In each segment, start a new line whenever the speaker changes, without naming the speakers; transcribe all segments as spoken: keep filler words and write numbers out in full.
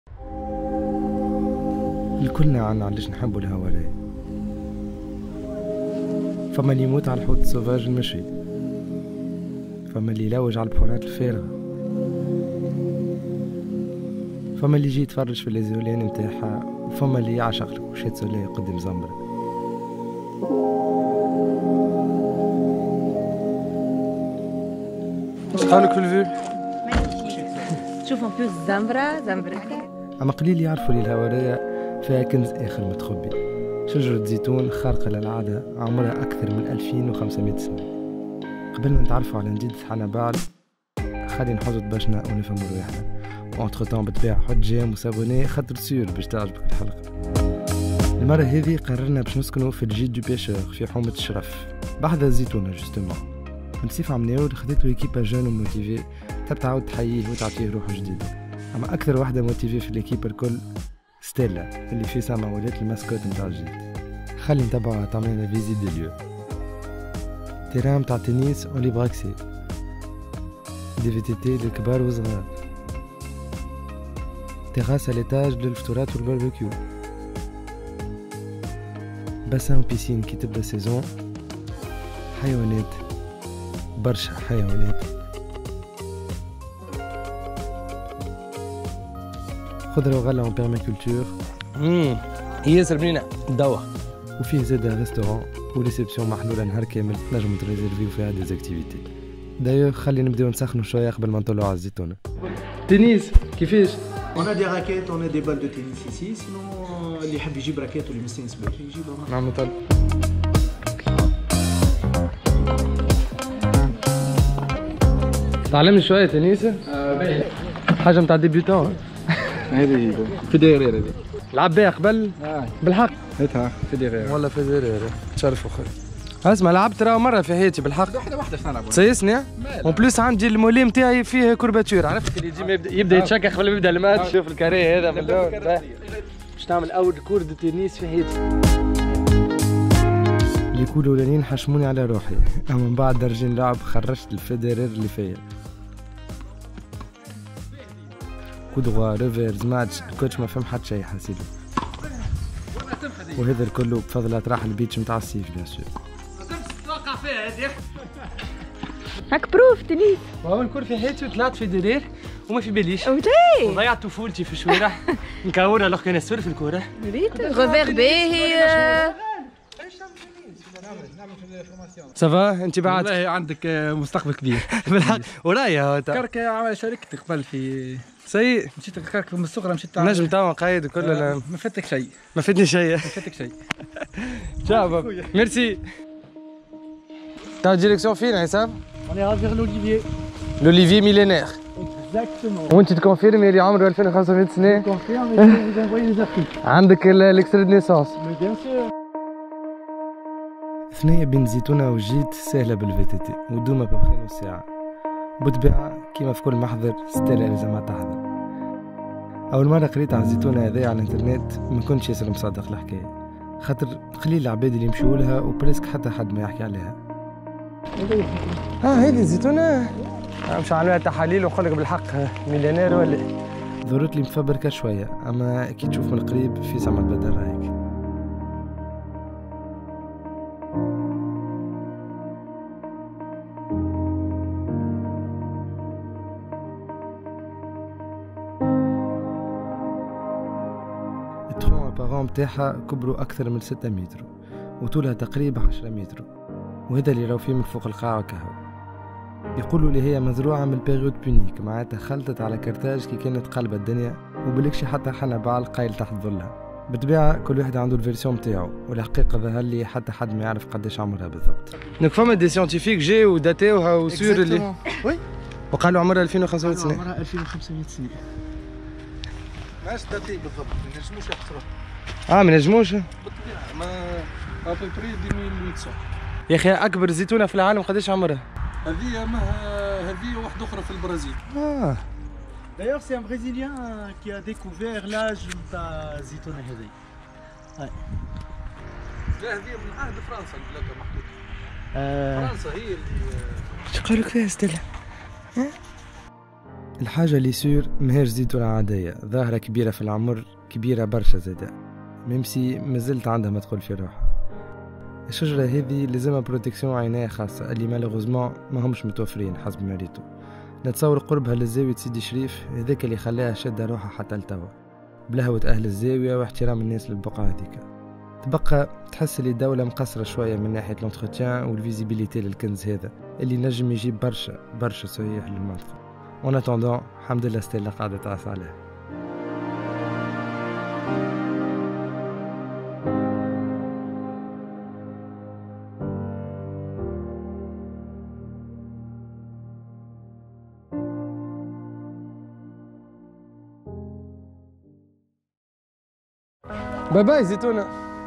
الكلنا عنا علاش نحبوا الهوارية. فما اللي يموت على الحوت السوفاج المشي، فما اللي يلوج على البحورات الفارغة، فما اللي يجي يتفرج في الازولين متاعها، وفما اللي يعشق الكوشيت سولي قدام زنبرة. اش قالك في الفيو؟
شوف ان بلوس زنبرة زنبرة.
اما قليل يعرفوا لي الهوارية فيها كنز آخر متخبي، شجرة زيتون خارقة للعادة عمرها أكثر من ألفين وخمسمائة سنة. قبل ما نتعرفوا على نديد حنبال خلي نحوزوا باشنا ونفهموا رواحنا، وانتخ طون بالطبيعة حط جيم وسابوني خاطر سيور باش تعجبك الحلقة. المرة هذه قررنا باش نسكنوا في الجيت دو بيشور في حومة الشرف بحذا الزيتونة جوستومون. بنصيف عملياو خديتو ايكيبا جون وموتيفي تحب تعاود تحييه وتعطيه روح جديدة. أما أكثر واحدة موتيفي في الإيكيب الكل ستيلا اللي في سما ولات الماسكوت نتاع الجيت. خلي نتبعوها تعمل لنا فيزيت دي ليو. تيران نتاع تنس اولي براكسي، دي في تي تي للكبار والصغار، تيراس على الايتاج للفطورات والباربيكيو، باسان وبيسين كي تبدا سيزون، حيوانات برشا حيوانات. خضرة وغلة وبيرماكولتور.
امم ياسر بنينة الدواء.
وفيه زادا ريستوران وريسبسيون محلولة نهار كامل تنجموا تريزيرفيو فيها دي زاكتيفيتي. دايوغ خلي نبداو نسخنوا شوية قبل ما نطلعوا على الزيتونة. تنس كيفاش؟
On a des raquettes, on a des balles de tennis ici. Sinon, اللي يحب يجيب راكيت واللي مستانس بيه يجيبها.
نعم طل. تعلمني شوية تنس؟
اه باهي.
حاجة متاع ديبيوتون.
هذه هي
فيديرير هذه. لعب بها قبل؟
اه
بالحق.
هاتها فيديرير.
والله فيديرير. تشرفوا خويا. اسمع لعبت راه مرة في حياتي بالحق.
واحدة واحدة باش نلعبوا.
تسيسني؟ اون بليس عندي المولي نتاعي فيه كورباتور، عرفت اللي يجي يبدا يبدا يتشكى قبل ما يبدا الماتش. شوف الكاري هذا من الاول باش تعمل اول كور دو تنس في حياتي. اللي يقولوا الاولانيين حشموني على روحي، اما من بعد درجين لعب خرجت الفيديرير اللي فيا. كودغوا ريفيرز ماتش الكوتش ما فهم حتى شيء حسيت. وهذا الكل بفضل اطراح البيتش نتاع الصيف بيان سور.
توقع فيها هذه.
هاك بروف تنس.
اول كور في حياتي وطلعت في ديرير وما في باليش.
وجاي.
وضيعت طفولتي في الشوارع نكورها لو كان السور في الكورة.
ريت غوفير باهي.
سافا انت بعد
والله عندك مستقبل كبير.
بالحق ورايا
كرك عمل شاركت قبل في
سيء.
مشيت كرك من الصغر مشيت
نجم توا قايد وكل
آه ما فاتك شيء.
ما فاتني شيء.
ما فاتك شيء.
تشاو بابا ميرسي. تاع ديريكسيون فين حسام؟
On ira vers l'Olivier.
لوليفي ميلينير.
Exactement.
وانت تكونفيرمي اللي عمره ألفين وخمسمائة سنة؟
Confirme, je vais vous envoyer les articles.
عندك الاكسترا دو نيسونس.
Mais bien sûr.
ثنية بين زيتونة وجيت سهلة بالفي تي تي ودوما ببخي نص ساعة. بالطبيعة كيما في كل محضر ستيلا لازم تحضر. أول مرة قريت على الزيتونة هذه على الإنترنت ما كنتش ياسر مصدق الحكاية، خاطر قليل العباد اللي يمشوا لها وبريسك حتى حد ما يحكي عليها. ها هذه الزيتونة مش عاملها تحاليل ونقول لك بالحق مليونير ولا ضرورت لي مفبركة شوية، أما كي تشوف من قريب في سما البدر هيك. التخون ابارون متاعها كبروا أكثر من ستة متر وطولها تقريبا عشرة متر، وهذا اللي راو فيه من فوق القاعة كهو. يقولوا لي هي مزروعة من بيريود بونيك، معناتها خلطت على كرتاج كي كانت قلبة الدنيا وبلكشي حتى حنا بعل قايل تحت ظلها. بالطبيعة كل واحد عنده الفيرسيون متاعو، والحقيقة ظهر لي حتى حد ما يعرف قداش عمرها بالضبط. دونك فما دي سيانتيفيك جاي وداتيوها وسور اللي وي وقالوا عمرها ألفين وخمسمائة سنة.
عمرها ألفين وخمسمائة سنة. ماش داتي بالضبط، ما نجموش يحصروها.
اه ما نجموش؟
بالطبيعة ما ابوبري ألفين وثمانمائة.
يا أخي أكبر زيتونة في العالم قداش عمرها؟
هذه ما هذه واحدة أخرى في البرازيل.
اه
D'ailleurs, c'est un Brésilien qui a découvert l'âge de la zitoune هذه. لا هذه من عهد فرنسا البلاد محطوطة. فرنسا هي اللي
اش قالوا لك فيها ستيلا؟ الحاجة اللي سور مهاش زيتونة عادية، ظاهرة كبيرة في العمر، كبيرة برشا زادة، ميمسي مازلت عندها مدخول في روحها. الشجرة هذه لازمها بروتكسيون عناية خاصة اللي مالوغوزمون ما همش متوفرين حسب ما ريتو. نتصور قربها للزاوية سيدي شريف، هذاك اللي خلاها شادة روحها حتى لتوا، بلهوة أهل الزاوية واحترام الناس للبقعة هذيك. تبقى تحس اللي الدولة مقصرة شوية من ناحية لونتروتيان والفيزيبيليتي للكنز هذا اللي نجم يجيب برشا برشا سياح للمنطقة. اون اتوندون الحمد لله ستيلا قاعدة تعس عليه. باي باي زيتونة.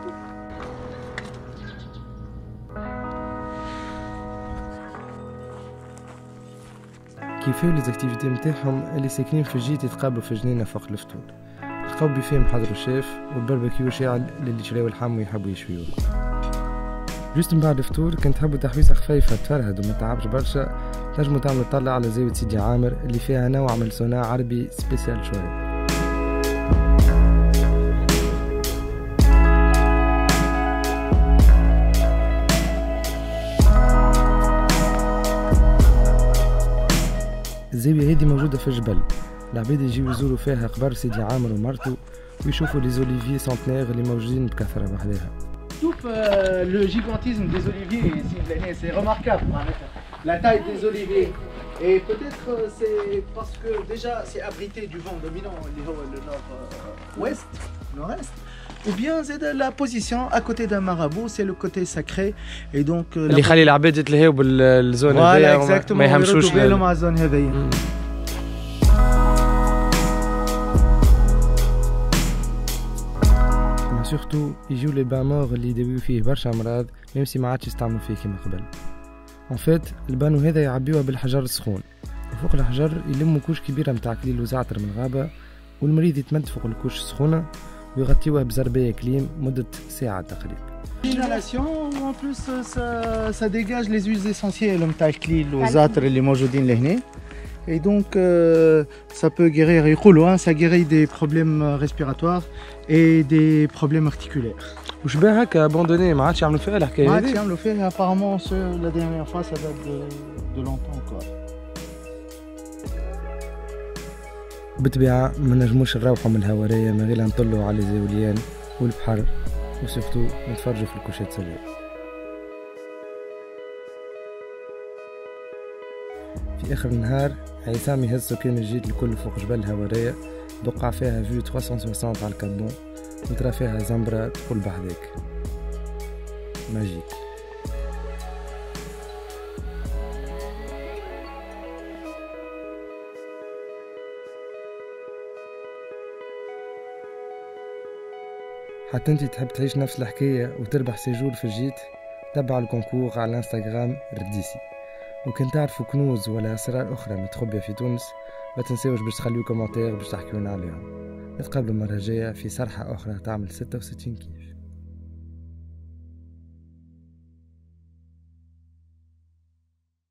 كيفاو لي زاكتيفيتي نتاعهم اللي ساكنين في الجيت يتقابلوا في جنينة فوق الفطور، لقاو بيفيه محضر الشيف والباربيكيو شاعل للي شراو اللحم ويحبوا يشويوه. جوست من بعد الفطور كنت تحبوا تحويسة خفيفة تفرهد وما تعبش برشا، تنجموا تعملوا طلع على زاوية سيدي عامر اللي فيها نوع من السونا عربي سبيسيال شوية. الزاوية هذه موجودة في الجبل، العباد يجيو يزوروا فيها قبر سيدي عامر ومرته ويشوفوا لي زوليفي سنتنير اللي موجودين بكثرة بحذاها.
شوف لو جيغانتيزم دي زوليفيي ici لهنا سي ريماركابل معناتها لا تاي دي زوليفيي et peut-être c'est parce que déjà c'est abrité du vent dominant اللي هو le nord-ouest, nord-est. Ou bien c'est de la position à côté d'un marabout, c'est le côté sacré et donc
اللي يخلي العباد يتلهيو بالزون هذيا ما يهمشوش
بالهم على الزون هذيا.
سورتو يجيو لي بامور اللي يداويو فيه برشا امراض ميم سي ما عادش يستعملوا فيه كيما قبل. ان فيت البانو هذا يعبيوها بالحجر السخون، وفوق الحجر يلموا كوش كبيره متاع كليل وزعتر من غابه، والمريض يتمد فوق الكوش السخونه ويغطيوها بزربيه كليم مده ساعه تقريبا.
L'inhalation, en plus ça, ça dégage les huiles essentielles نتاع الكليل والزعتر اللي موجودين لهنا. Et donc euh, ça peut guérir, يقولوا ça guérit des problèmes respiratoires et des problèmes articulaires.
وش باه هكا ابوندوني ما عادش يعملوا فيها الحكايه هذه؟
ما عادش يعملوا فيها apparemment la dernière fois ça date de, de longtemps quoi.
بالطبيعه ما نجموش نروحوا من الهواريه من غير نطلوا على زاوليان والبحر وسورتو نتفرجوا في الكوشات سلام. في اخر النهار عصام يهز سكان الجيت الكل فوق جبل الهواريه، بقع فيها فيو ثلاثمية وستين على الكابون وترى فيها زنبرة تقول بحذاك ماجيك. حتى انت تحب تعيش نفس الحكاية وتربح سيجور في الجيت، تبع الكونكور على الانستغرام رديسي. وكان تعرفوا كنوز ولا اسرار اخرى متخبيه في تونس ما تنساوش باش تخليو كومنتير باش تحكيونا عليهم. نتقابلوا المره الجايه في صرحه اخرى تعمل ستة وستين كيف.